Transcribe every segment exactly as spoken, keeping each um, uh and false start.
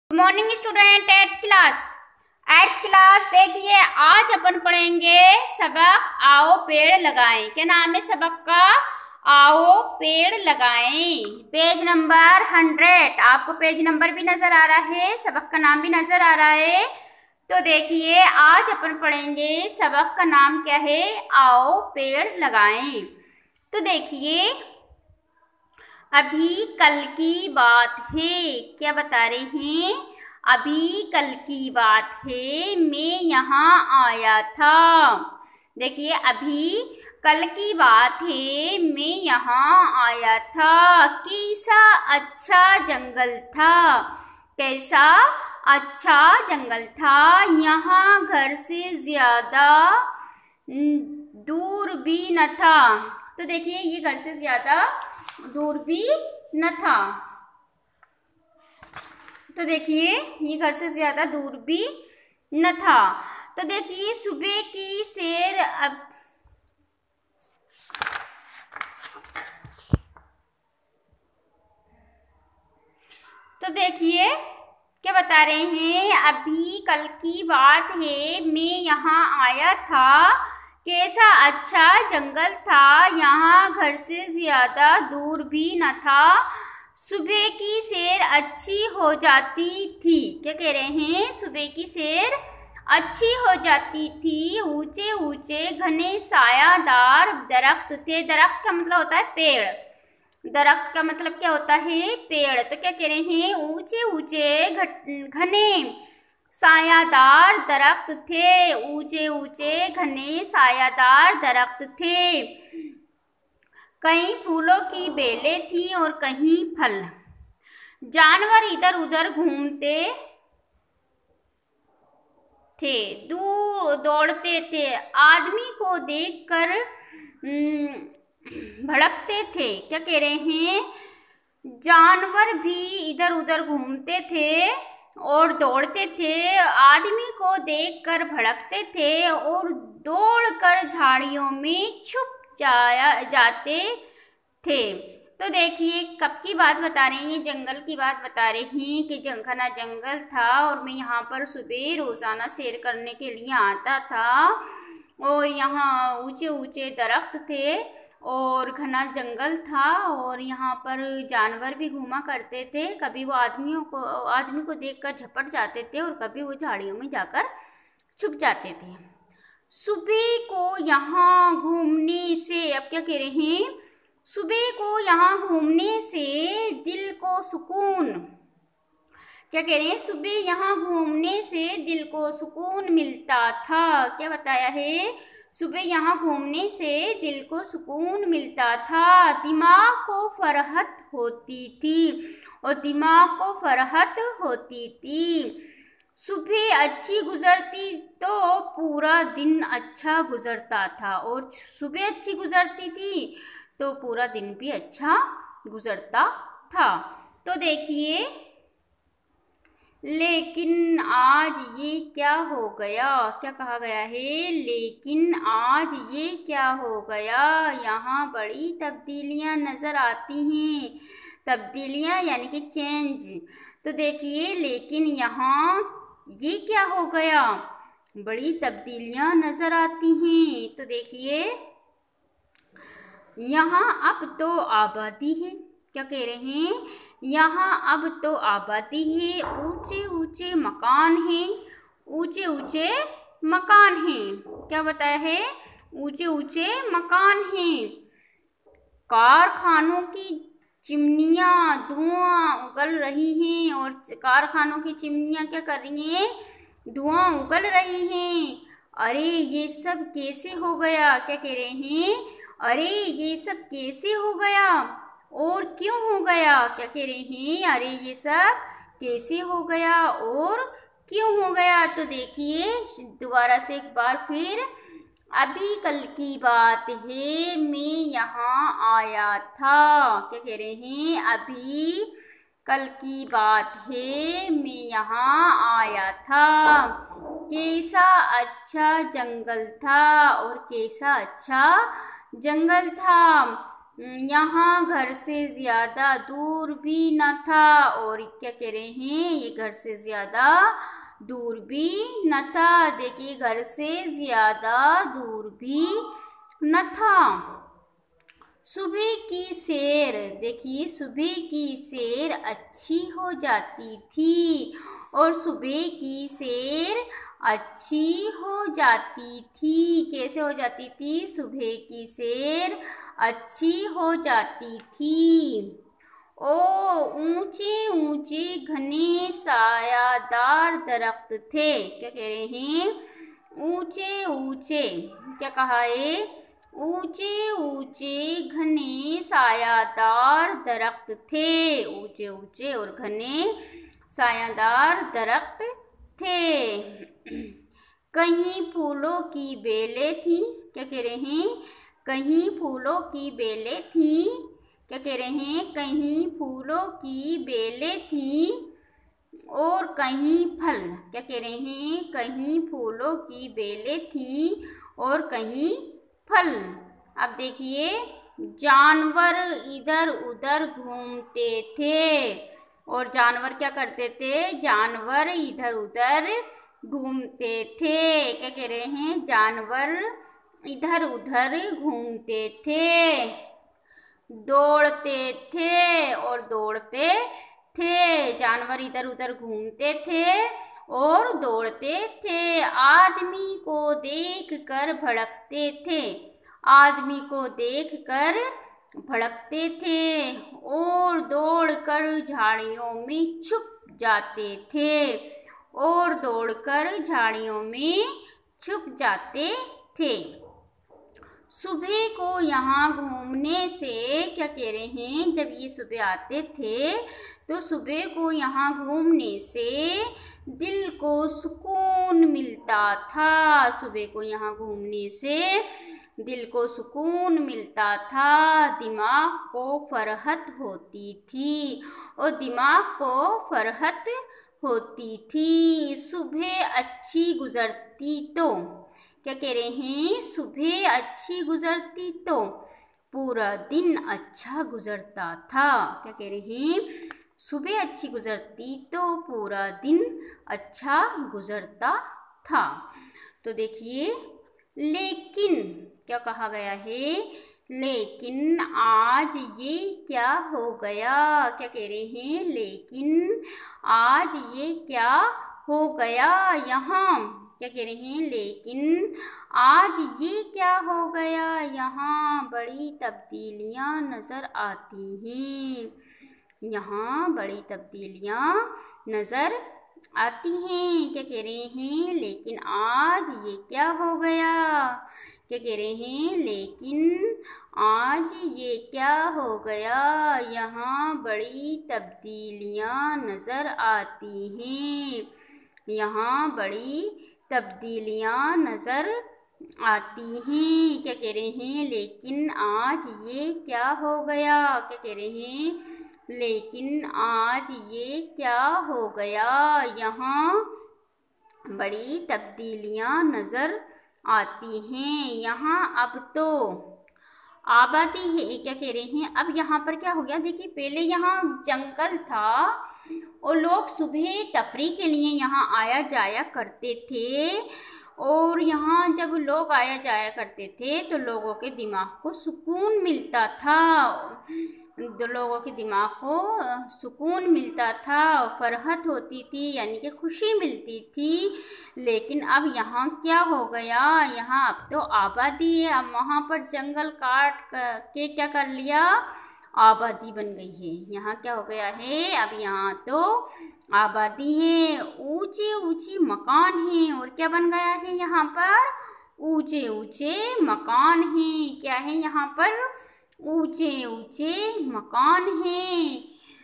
Morning student eight class eight class देखिए आज अपन पढ़ेंगे सबक आओ पेड़ लगाएं। क्या नाम है सबक का? आओ पेड़ लगाएं। Page number hundred. आपको पेज नंबर भी नजर आ रहा है, सबक का नाम भी नजर आ रहा है। तो देखिए आज अपन पढ़ेंगे सबक का नाम क्या है? आओ पेड़ लगाएं। तो देखिए अभी कल की बात है। क्या बता रहे हैं? अभी कल की बात है, मैं यहाँ आया था। देखिए अभी कल की बात है, मैं यहाँ आया था। कैसा अच्छा जंगल था, कैसा अच्छा जंगल था। यहाँ घर से ज्यादा दूर भी न था। तो देखिए ये घर से ज्यादा दूर भी न था। तो देखिए ये घर से ज्यादा दूर भी न था। तो देखिए सुबह की सैर अब तो देखिए क्या बता रहे हैं? अभी कल की बात है, मैं यहाँ आया था। कैसा अच्छा जंगल था, यहाँ घर से ज्यादा दूर भी न था। सुबह की सैर अच्छी हो जाती थी। क्या कह रहे हैं? सुबह की सैर अच्छी हो जाती थी। ऊंचे ऊंचे घने सायादार दरख्त थे। दरख्त का मतलब होता है पेड़। दरख्त का मतलब क्या होता है? पेड़। तो क्या कह रहे हैं? ऊंचे ऊंचे घने सायादार दरख्त थे। ऊंचे ऊंचे घने सायादार दरख्त थे। कहीं फूलों की बेलें थी और कहीं फल। जानवर इधर उधर घूमते थे, दूर दौड़ते थे। आदमी को देखकर भड़कते थे। क्या कह रहे हैं? जानवर भी इधर उधर घूमते थे और दौड़ते थे। आदमी को देखकर भड़कते थे और दौड़कर झाड़ियों में छुप जाया जाते थे। तो देखिए कब की बात बता रहे हैं? ये जंगल की बात बता रहे हैं कि घना जंगल था और मैं यहाँ पर सुबह रोजाना सैर करने के लिए आता था। और यहाँ ऊंचे ऊंचे दरख्त थे और घना जंगल था और यहाँ पर जानवर भी घूमा करते थे। कभी वो आदमियों को आदमी को देखकर झपट जाते थे और कभी वो झाड़ियों में जाकर छुप जाते थे। सुबह को यहाँ घूमने से, अब क्या कह रहे हैं? सुबह को यहाँ घूमने से दिल को सुकून। क्या कह रहे हैं? सुबह यहाँ घूमने से दिल को सुकून मिलता था। क्या बताया है? सुबह यहाँ घूमने से दिल को सुकून मिलता था। दिमाग को फरहत होती थी और दिमाग को फरहत होती थी। सुबह अच्छी गुजरती तो पूरा दिन अच्छा गुजरता था और सुबह अच्छी गुजरती थी तो पूरा दिन भी अच्छा गुजरता था। तो देखिए लेकिन आज ये क्या हो गया? क्या कहा गया है? लेकिन आज ये क्या हो गया? यहाँ बड़ी तब्दीलियाँ नज़र आती हैं। तब्दीलियाँ यानी कि चेंज। तो देखिए लेकिन यहाँ ये क्या हो गया? बड़ी तब्दीलियाँ नज़र आती हैं। तो देखिए यहाँ अब तो आबादी है। क्या कह रहे हैं? यहाँ अब तो आबादी है। ऊंचे ऊंचे मकान हैं। ऊंचे ऊंचे मकान हैं। क्या बताया है? ऊंचे ऊंचे मकान हैं। कारखानों की चिमनियाँ धुआं उगल रही हैं और कारखानों की चिमनियाँ क्या कर रही हैं? धुआं उगल रही हैं। अरे ये सब कैसे हो गया? क्या कह रहे हैं? अरे ये सब कैसे हो गया और क्यों हो गया? क्या कह रहे हैं? अरे ये सब कैसे हो गया और क्यों हो गया? तो देखिए दोबारा से एक बार फिर, अभी कल की बात है, मैं यहाँ आया था। क्या कह रहे हैं? अभी कल की बात है, मैं यहाँ आया था। कैसा अच्छा जंगल था और कैसा अच्छा जंगल था। यहाँ घर से ज्यादा दूर भी न था। और क्या कह रहे हैं, ये घर से ज्यादा दूर भी न था। देखिए, घर से ज्यादा दूर भी न था। सुबह की सैर, देखिए सुबह की सैर अच्छी हो जाती थी। और सुबह की सैर अच्छी हो जाती थी। कैसे हो जाती थी? सुबह की सैर अच्छी हो जाती थी। ओ ऊंचे ऊंचे घने सायादार दरख्त थे। क्या कह रहे हैं? ऊंचे ऊंचे, क्या कहा है? ऊंचे ऊंचे घने सायादार दरख्त थे। ऊंचे ऊंचे और घने सायादार दरख्त थे। कहीं फूलों की बेलें थी। क्या कह रहे हैं? कहीं फूलों की बेलें थी। क्या कह रहे हैं? कहीं फूलों की बेलें थी और कहीं फल। क्या कह रहे हैं? कहीं फूलों की बेलें थी और कहीं फल। अब देखिए, जानवर इधर उधर घूमते थे। और जानवर क्या करते थे? जानवर इधर उधर घूमते थे। क्या कह रहे हैं? जानवर इधर उधर घूमते थे, दौड़ते थे और दौड़ते थे। जानवर इधर उधर घूमते थे और दौड़ते थे। आदमी को देखकर भड़कते थे। आदमी को देखकर भड़कते थे और दौड़कर झाड़ियों में छुप जाते थे। और दौड़कर झाड़ियों में छुप जाते थे। सुबह को यहाँ घूमने से, क्या कह रहे हैं, जब ये सुबह आते थे तो सुबह को यहाँ घूमने से दिल को सुकून मिलता था। सुबह को यहाँ घूमने से दिल को सुकून मिलता था। दिमाग को फरहत होती थी और दिमाग को फरहत होती थी। सुबह अच्छी गुजरती तो, क्या कह रहे हैं? सुबह अच्छी गुजरती तो पूरा दिन अच्छा गुजरता था। क्या कह रहे हैं? सुबह अच्छी गुजरती तो पूरा दिन अच्छा गुजरता था। तो देखिए, लेकिन क्या कहा गया है? लेकिन आज ये क्या हो गया? क्या कह रहे हैं? लेकिन आज ये क्या हो गया? यहाँ क्या कह रहे हैं? लेकिन आज ये क्या हो गया? यहाँ बड़ी तब्दीलियाँ नज़र आती हैं। यहाँ बड़ी तब्दीलियाँ नज़र आती हैं। क्या कह रहे हैं? लेकिन आज ये क्या हो गया? क्या कह रहे हैं? लेकिन आज ये क्या हो गया? यहाँ बड़ी तब्दीलियाँ नज़र आती हैं। यहाँ बड़ी तब्दीलियाँ नज़र आती हैं। क्या कह रहे हैं? लेकिन आज ये क्या हो गया? क्या कह रहे हैं? लेकिन आज ये क्या हो गया? यहाँ बड़ी तब्दीलियाँ नज़र आती हैं। यहाँ अब तो आबादी है। क्या कह रहे हैं? अब यहाँ पर क्या हो गया? देखिए, पहले यहाँ जंगल था और लोग सुबह तफरी के लिए यहाँ आया जाया करते थे। और यहाँ जब लोग आया जाया करते थे तो लोगों के दिमाग को सुकून मिलता था। दो लोगों के दिमाग को सुकून मिलता था, फरहत होती थी, यानी कि खुशी मिलती थी। लेकिन अब यहाँ क्या हो गया? यहाँ अब तो आबादी है। अब वहाँ पर जंगल काट के क्या कर लिया? आबादी बन गई है। यहाँ क्या हो गया है? अब यहाँ तो आबादी है, ऊंचे ऊंचे मकान हैं। और क्या बन गया है? यहाँ पर ऊंचे ऊंचे मकान हैं। क्या है यहाँ पर? ऊंचे ऊंचे मकान हैं।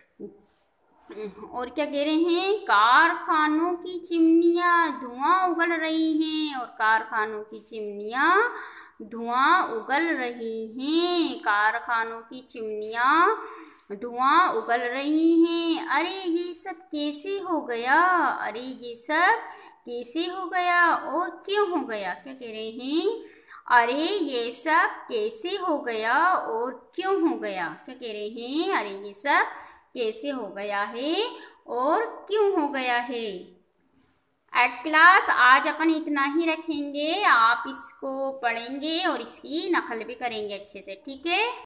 और क्या कह रहे हैं? कारखानों की चिमनियाँ धुआं उगल रही हैं। और कारखानों की चिमनियाँ धुआं उगल रही हैं। कारखानों की चिमनियाँ धुआं उगल रही हैं। अरे ये सब कैसे हो गया? अरे ये सब कैसे हो गया और क्यों हो गया? क्या कह रहे हैं? अरे ये सब कैसे हो गया और क्यों हो गया। क्या कह रहे हैं, अरे ये सब कैसे हो गया है और क्यों हो गया है। एट क्लास आज अपन इतना ही रखेंगे, आप इसको पढ़ेंगे और इसकी नकल भी करेंगे अच्छे से, ठीक है।